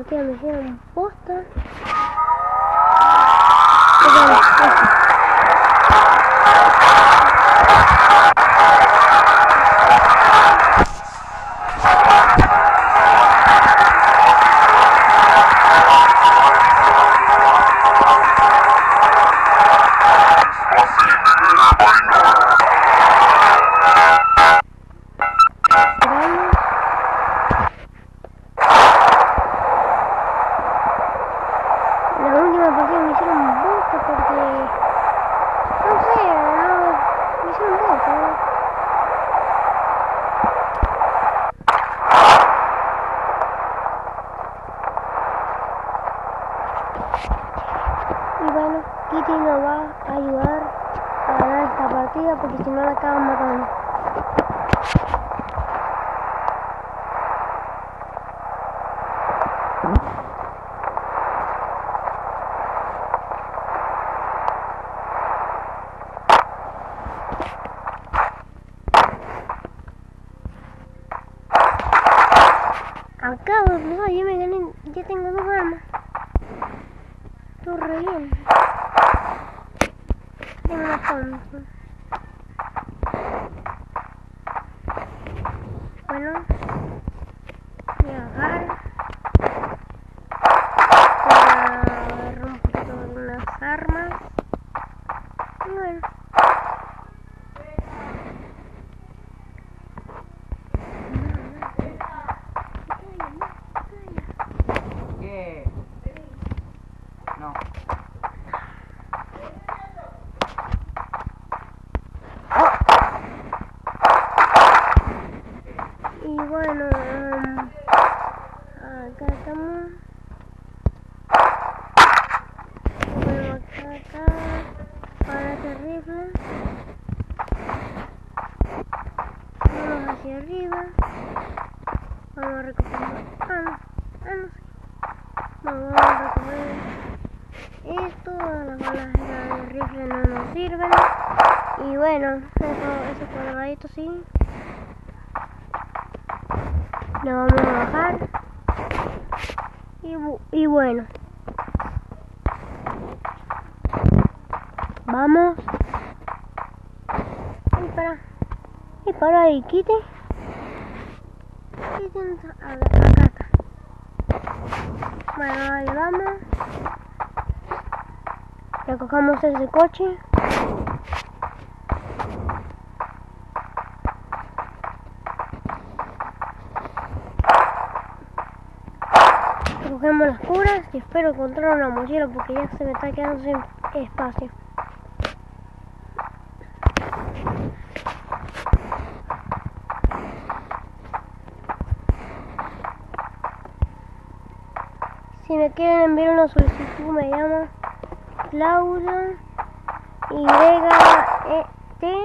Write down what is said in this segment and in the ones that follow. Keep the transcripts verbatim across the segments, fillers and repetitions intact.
partida me hicieron posta. Y bueno, Kitty nos va a ayudar a ganar esta partida porque si no la acaban matando. Acabo de empezar, yo me gané, ya tengo dos armas. Todo re bien. Tengo una tonta. Bueno, voy a bajar. Voy a agarrar un poquito de unas armas. Y bueno. ¿Qué? No. Y bueno, um, acá estamos. Bueno, acá, acá, para este rifle. Vamos hacia arriba. Vamos a recoger. Ah, no, ah, no sé. Vamos a recoger esto. Las balas de rifle no nos sirven. Y bueno, eso, esos cuadraditos sí. Lo vamos a bajar y, y bueno, vamos y para y para ahí, Kitty Kitty acá está. Bueno, ahí vamos, recogemos ese coche. Cogemos las curas y espero encontrar una mochila porque ya se me está quedando sin espacio. Si me quieren enviar una solicitud me llamo Claudia Y E T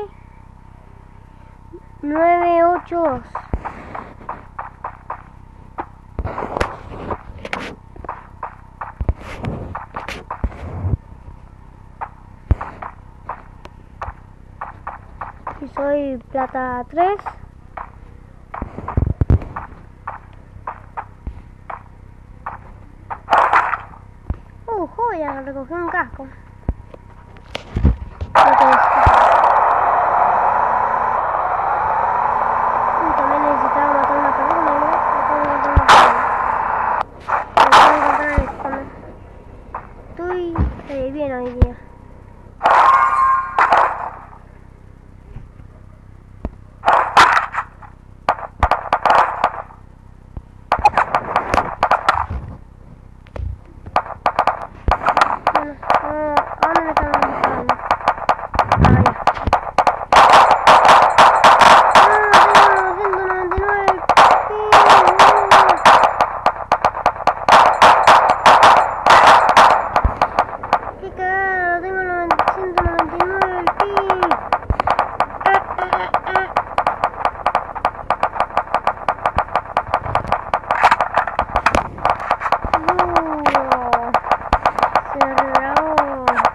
nueve ocho dos. Y soy plata tres. Uh, joya, recogí un casco. Y también necesitaba matar una persona, ¿no? Acabo de matar una persona. Acabo de encontrar el spawner. Estoy eh, bien hoy día. Cerrado.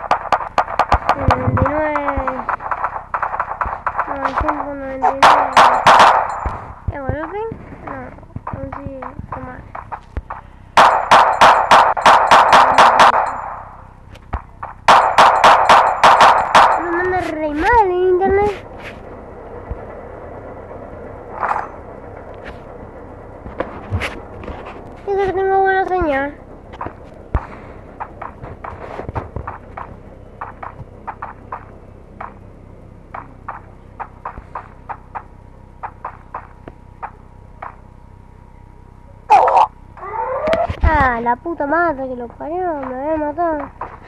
la puta madre que lo parió, me voy a matar.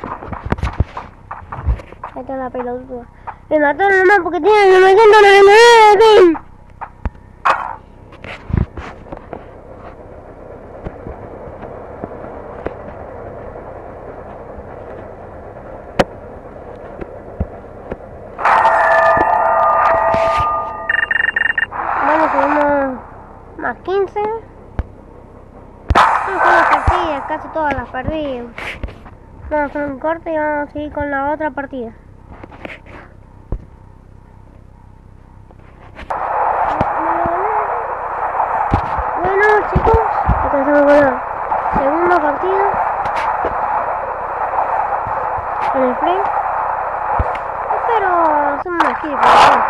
Ahí está la pelotuda. Me mataron nomás porque tienen novecientos noventa y nueve de ping. Bueno, tenemos más quince. No son las partidas, casi todas las partidas. Vamos a hacer un corte y vamos a seguir con la otra partida. Bueno chicos, empezamos con la segunda partida en el free. Espero hacer una kill por favor.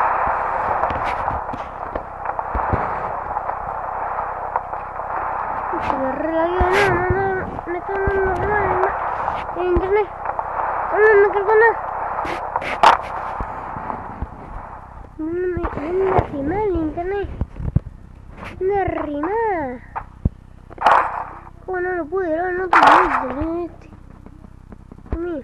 Se me relagueó, no, no, no, me está dando re mal en internet. No, no, no cargo nada. No, no, me anda así mal en internet. Anda re mal. ¿Cómo no lo pude grabar en otro momento? Este. Mira.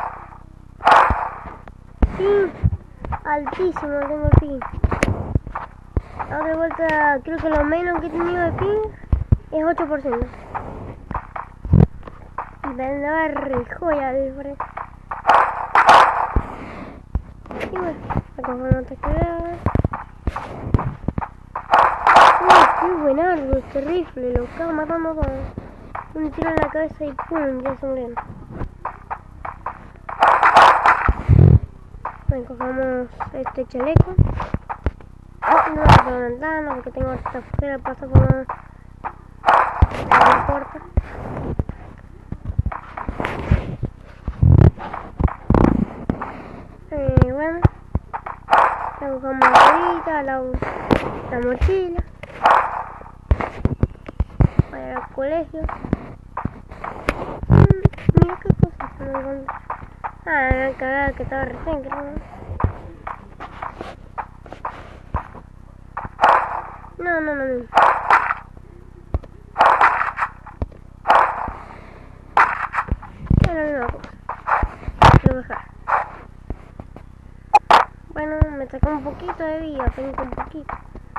Ping altísimo tengo el ping. Ahora de vuelta, creo que lo menos que he tenido de ping es ocho por ciento. Y me andaba re joya de frente. Y bueno, acá no te quedas. Uy, qué buenardo este rifle, lo acaba matando todo. Un tiro en la cabeza y pum, ya se murieron. Bueno, cogamos este chaleco. No voy a por la ventana porque tengo esta fuera pasa por la... no importa. Eh, bueno, le buscamos la bolita, la, la mochila para ir al colegio. Mm, mira qué cosa se me encontré. Ah, la cagada que estaba recién, creo. No, no, no, no. Era una cosa. Quiero dejar. Bueno, me sacó un poquito de vida, apenas un poquito.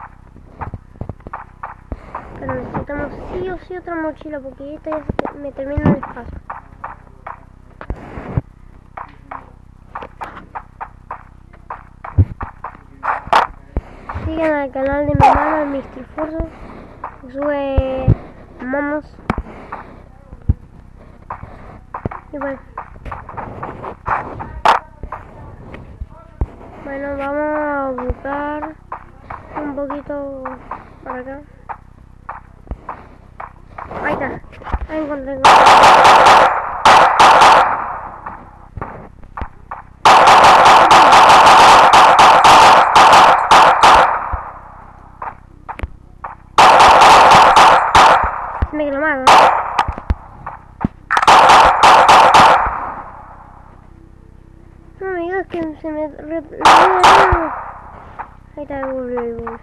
Pero necesitamos sí o sí otra mochila porque esta ya se te, me termina el espacio. Sigan al canal de mi hermano, el mister Forzo, que sube momos. Y bueno. Bueno, vamos a buscar un poquito para acá. Ahí está. Ahí encontré. encontré. Me quedó mal, ¿no? No me digas que se me... Re... Ahí está el boludo.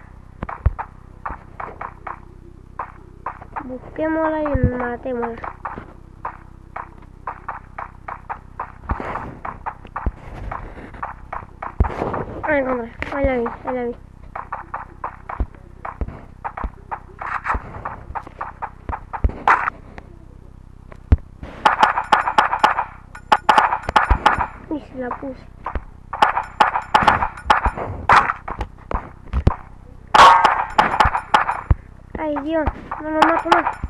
Busquémosla y matémosla. Ahí encontré. Ahí la vi, ahí la vi. Y se la puse. Ay Dios, no lo mato más.